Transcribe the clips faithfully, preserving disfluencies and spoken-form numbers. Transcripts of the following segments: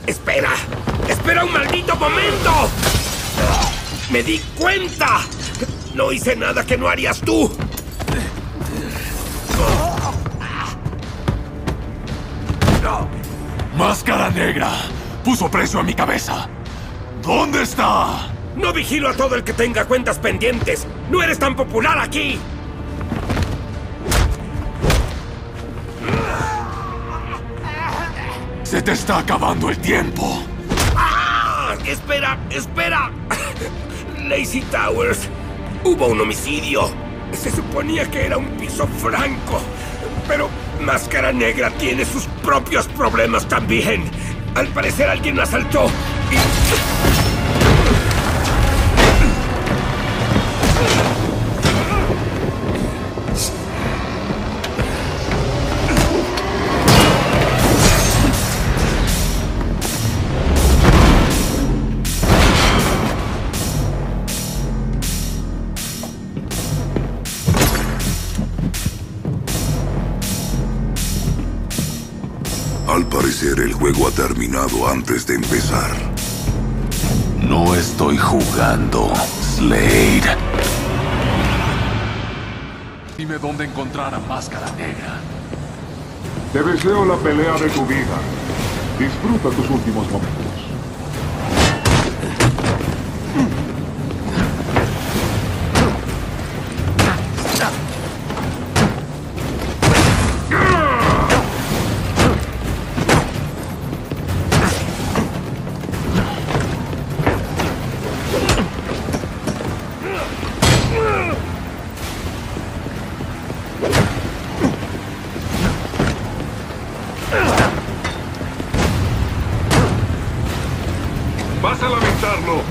¡Espera! ¡Espera un maldito momento! ¡Me di cuenta! No hice nada que no harías tú. ¡Máscara Negra! Puso precio a mi cabeza. ¿Dónde está? No vigilo a todo el que tenga cuentas pendientes. ¡No eres tan popular aquí! Se te está acabando el tiempo. ¡Ah! ¡Espera! ¡Espera! Lazy Towers. Hubo un homicidio. Se suponía que era un piso franco. Pero Máscara Negra tiene sus propios problemas también. Al parecer alguien me asaltó y... Al parecer el juego ha terminado antes de empezar. No estoy jugando, Slade. Dime dónde encontrar a Máscara Negra. Te deseo la pelea de tu vida. Disfruta tus últimos momentos. ¡Vas a lamentarlo!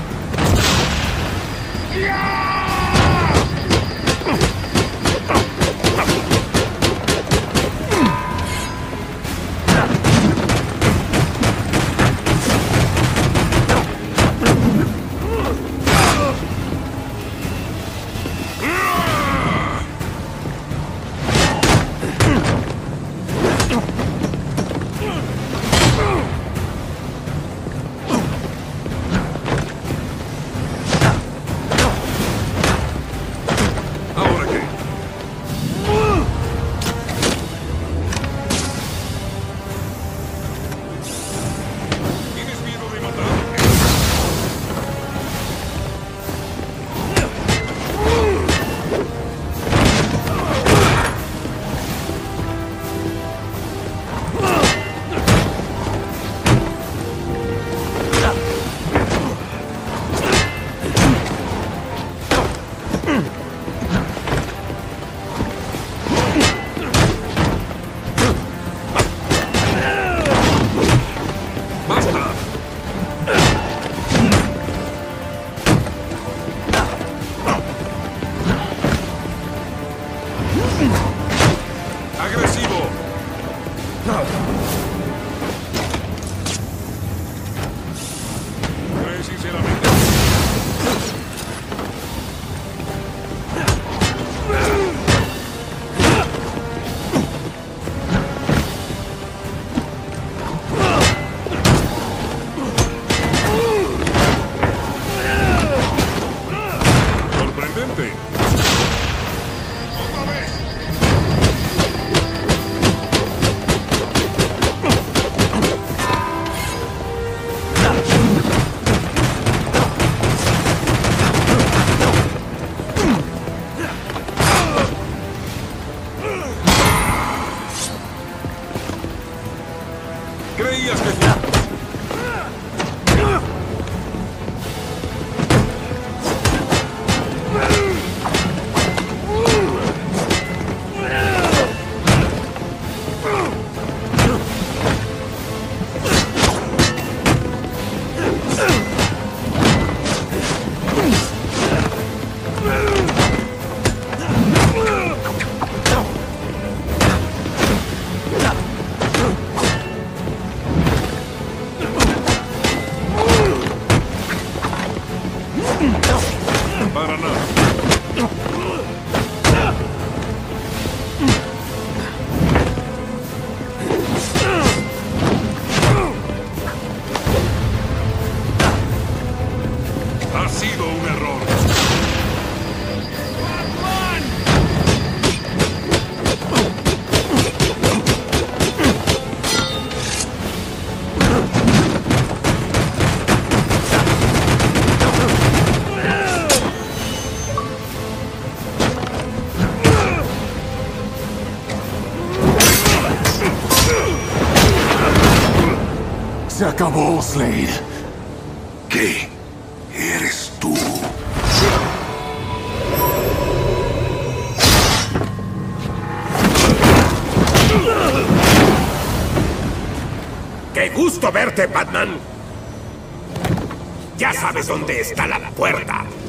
¡Agresivo! ¿Crees sinceramente? Sorprendente. ¡Otra vez! Creías que... cometiendo un error. Se acabó, Slade. ¿Qué eres tú? ¡Qué gusto verte, Batman! Ya sabes dónde está la puerta.